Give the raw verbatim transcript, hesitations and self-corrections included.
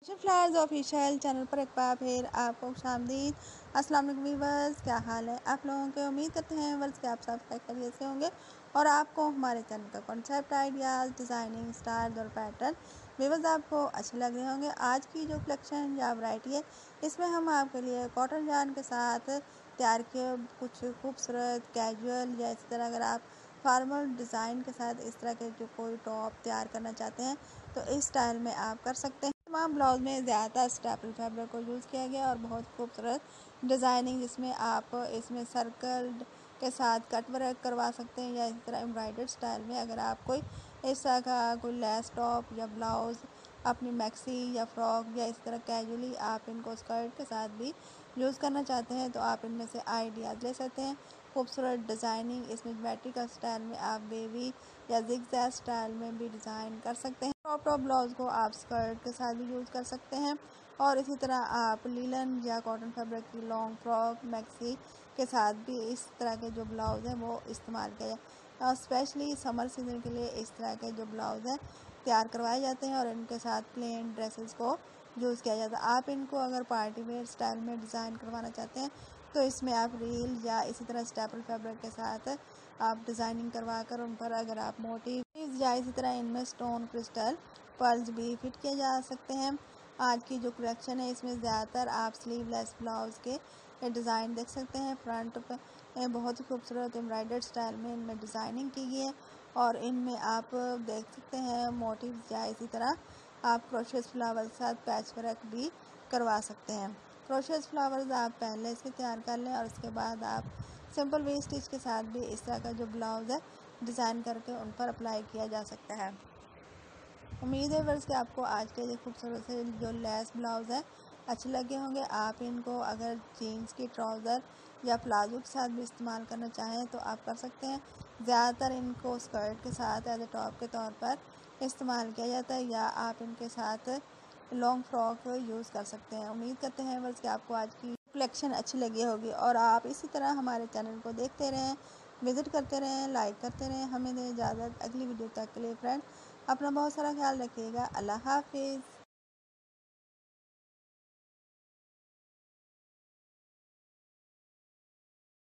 Flowers official channel पर एक बार फिर आपको खुशामदीद। अस्सलाम वालेकुम व्यूअर्स, क्या हाल है आप लोगों के। उम्मीद करते हैं व्यूअर्स कि आप सब खैरियत से होंगे और आपको हमारे चैनल का कॉन्सेप्ट, आइडियाज़, डिज़ाइनिंग स्टाइल और पैटर्न व्यूअर्स आपको अच्छे लग रहे होंगे। आज की जो कलेक्शन या वैरायटी है, इसमें हम आपके लिए कॉटन जान के साथ तैयार किए कुछ खूबसूरत कैजुअल या इसी तरह अगर आप फॉर्मल डिज़ाइन के साथ इस तरह के जो कोई टॉप तैयार करना चाहते हैं तो इस स्टाइल में आप कर सकते हैं। तमाम ब्लाउज में ज़्यादातर स्टेपल फैब्रिक को यूज़ किया गया और बहुत खूबसूरत डिज़ाइनिंग, जिसमें आप इसमें सर्कल के साथ कट वर्क करवा सकते हैं या इस तरह एम्ब्रॉयडर्ड स्टाइल में अगर आप कोई इस तरह का कोई लेस टॉप या ब्लाउज़ अपनी मैक्सी या फ्रॉक या इस तरह कैजुअली आप इनको स्कर्ट के साथ भी यूज़ करना चाहते हैं तो आप इनमें से आइडियाज़ ले सकते हैं। खूबसूरत डिज़ाइनिंग इसमें ज्योमेट्रिकल स्टाइल में आप बेबी या जिगजैग स्टाइल में भी डिज़ाइन कर सकते हैं। टॉप टॉप ब्लाउज को आप स्कर्ट के साथ भी यूज़ कर सकते हैं और इसी तरह आप लीलन या कॉटन फैब्रिक की लॉन्ग फ्रॉक मैक्सी के साथ भी इस तरह के जो ब्लाउज़ हैं वो इस्तेमाल किया जाए। स्पेशली समर सीजन के लिए इस तरह के जो ब्लाउज़ हैं तैयार करवाए जाते हैं और इनके साथ प्लेन ड्रेसेस को यूज़ किया जाता है। आप इनको अगर पार्टी वेयर स्टाइल में डिज़ाइन करवाना चाहते हैं तो इसमें आप रील या इसी तरह स्टेपल फैब्रिक के साथ आप डिज़ाइनिंग करवा कर उन पर अगर आप मोटिव या इसी तरह इनमें स्टोन क्रिस्टल पर्ल्स भी फिट किए जा सकते हैं। आज की जो कलेक्शन है इसमें ज़्यादातर आप स्लीवलेस ब्लाउज़ के डिज़ाइन देख सकते हैं। फ्रंट पे बहुत ही खूबसूरत एम्ब्रॉयडर्ड स्टाइल में इनमें डिज़ाइनिंग की गई है और इनमें आप देख सकते हैं मोटिव्स या इसी तरह आप क्रोशेस फ्लावर के साथ पैच वर्क भी करवा सकते हैं। क्रोशेस फ्लावर्स आप पहले से तैयार कर लें और उसके बाद आप सिंपल वी स्टिच के साथ भी इस तरह का जो ब्लाउज़ है डिज़ाइन करके उन पर अप्लाई किया जा सकता है। उम्मीद है वर्ष कि आपको आज के ये खूबसूरत से जो लेस ब्लाउज़ है अच्छे लगे होंगे। आप इनको अगर जीन्स की ट्राउज़र या प्लाजो के साथ भी इस्तेमाल करना चाहें तो आप कर सकते हैं। ज़्यादातर इनको स्कर्ट के साथ एज ए टॉप के तौर पर इस्तेमाल किया जाता है या आप इनके साथ लॉन्ग फ्रॉक यूज़ कर सकते हैं। उम्मीद करते हैं वर्ष कि आपको आज की कलेक्शन अच्छी लगी होगी और आप इसी तरह हमारे चैनल को देखते रहें, विज़िट करते रहें, लाइक करते रहें। हमें दें इजाज़त, अगली वीडियो तक के लिए फ्रेंड अपना बहुत सारा ख्याल रखिएगा। अल्लाह हाफिज़।